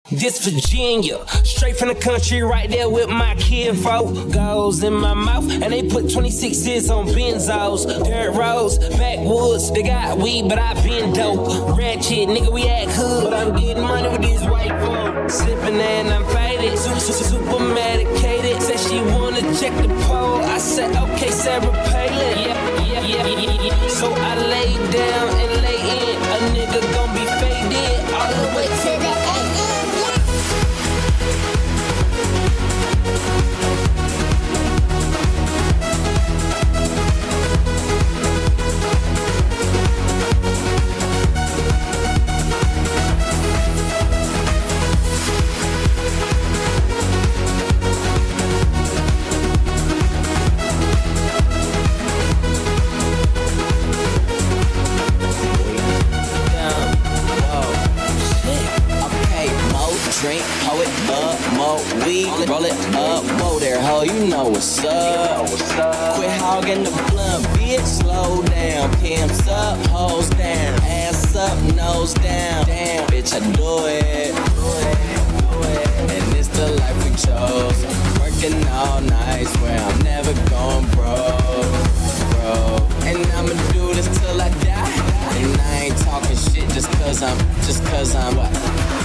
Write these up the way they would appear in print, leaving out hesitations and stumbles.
This Virginia, straight from the country, right there with my kinfolk. Goes in my mouth, and they put 26s on benzos. Dirt roads, backwoods, they got weed, but I been dope. Ratchet, nigga, we act hood, but I'm getting money with these white folks. Sipping and I'm faded, super medicated. Said she wanna check the pole, I said, okay, Sarah Palin. Yeah. So I lay down and lay in, a nigga gon' be faded all the way to the end. Drink, hoe it up, more weed, roll it up, whoa there, ho, you know what's up. Quit hogging the blunt, bitch, slow down. Pimps up, hoes down, ass up, nose down. Damn, bitch, I do it. And it's the life we chose. Working all night, swear I'm never going broke, bro. And I'ma do this till I die. And I ain't talking shit just cause I'm what?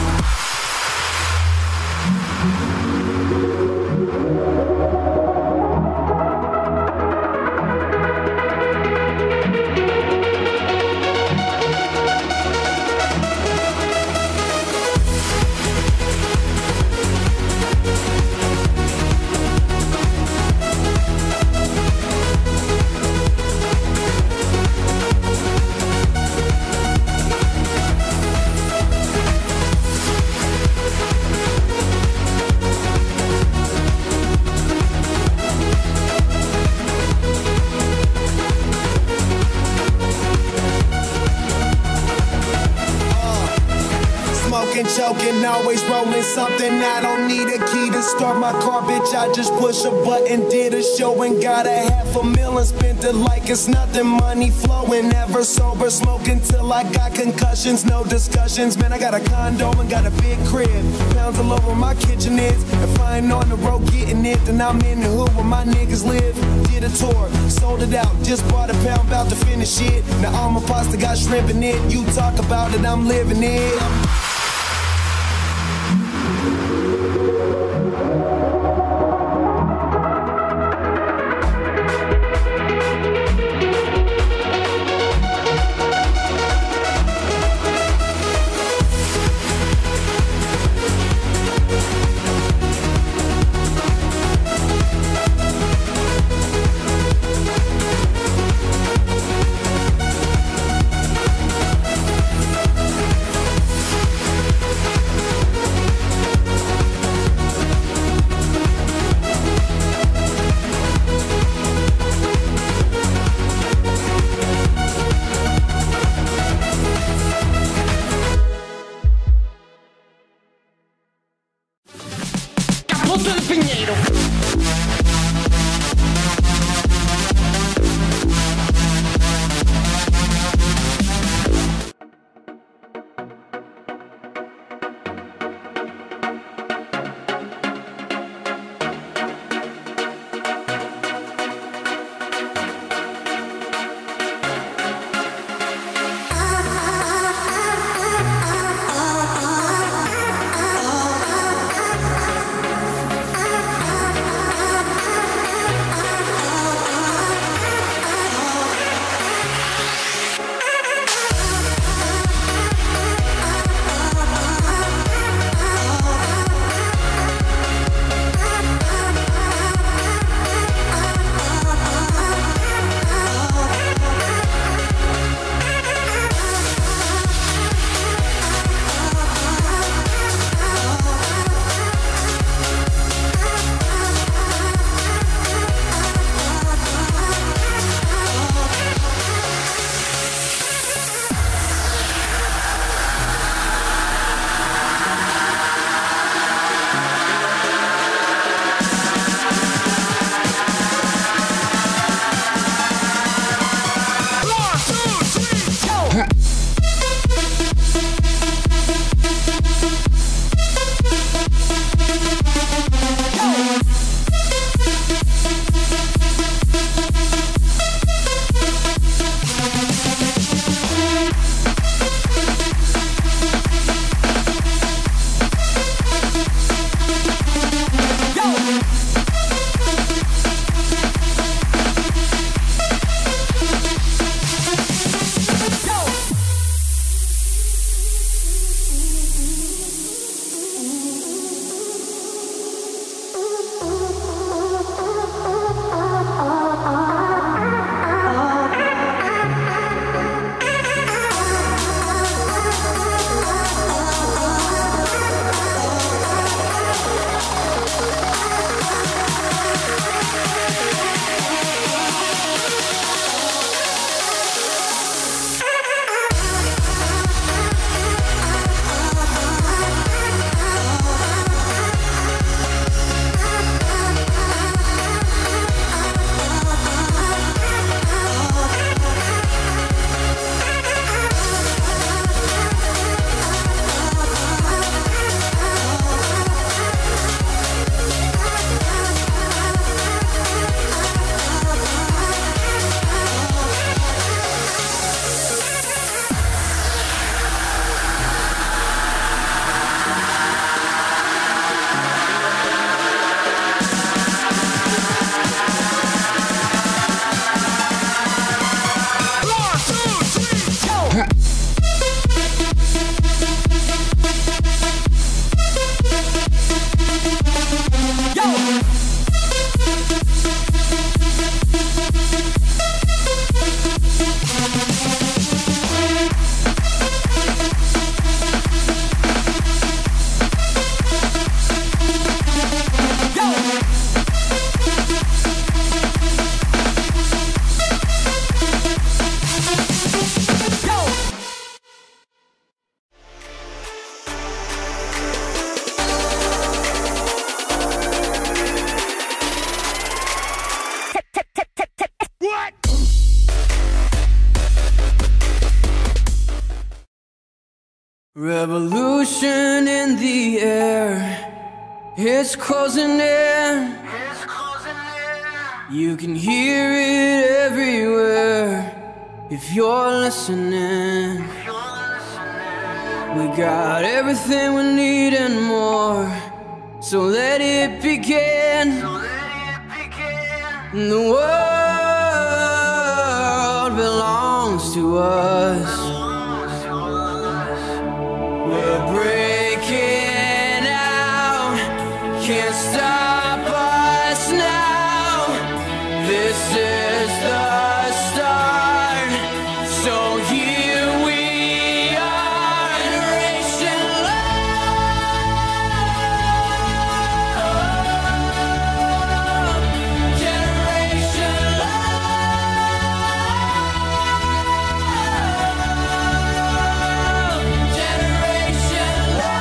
Choking, always rolling something. I don't need a key to start my car, bitch. I just push a button, did a show and got a $500,000. Spent it like it's nothing, money flowing. Never sober, smoking till I got concussions. No discussions, man. I got a condo and got a big crib. Pounds all over my kitchen is. If I ain't on the road getting it, then I'm in the hood where my niggas live. Did a tour, sold it out, just bought a pound, about to finish it. Now all my pasta got shrimp in it. You talk about it, I'm living it. Pollution in the air, it's closing in. You can hear it everywhere if you're listening. We got everything we need and more, so let it begin. The world belongs to us. We're breaking out, can't stop us now. This is the start, so here we are. Generation love, generation love, generation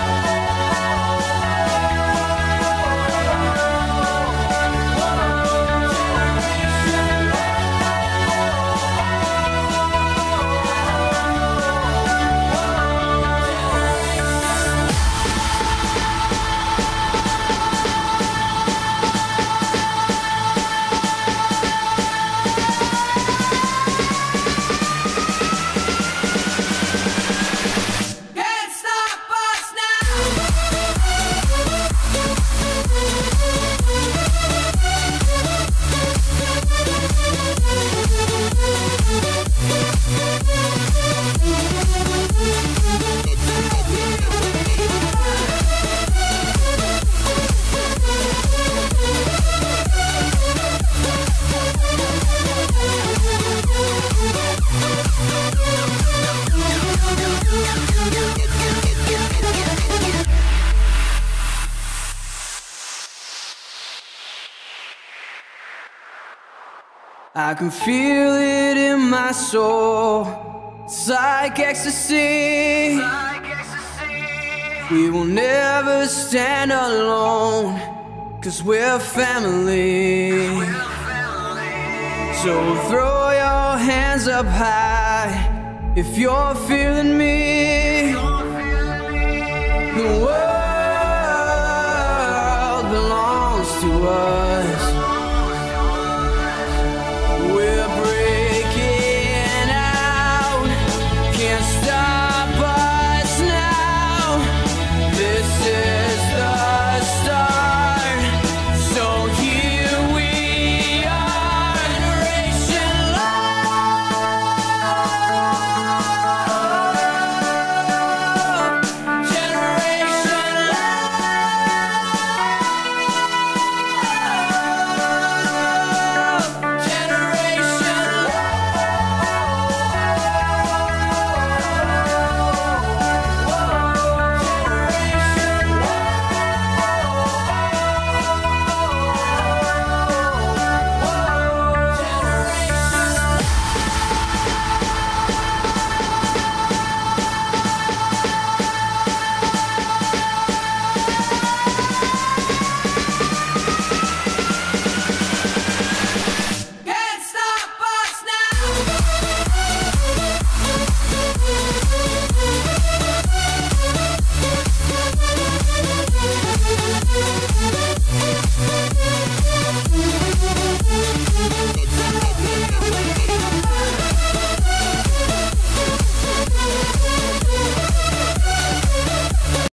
can't stop us now. I can feel it in my soul. It's like ecstasy. We will never stand alone, 'cause we're family. So throw your hands up high if you're feeling me. The world belongs to us.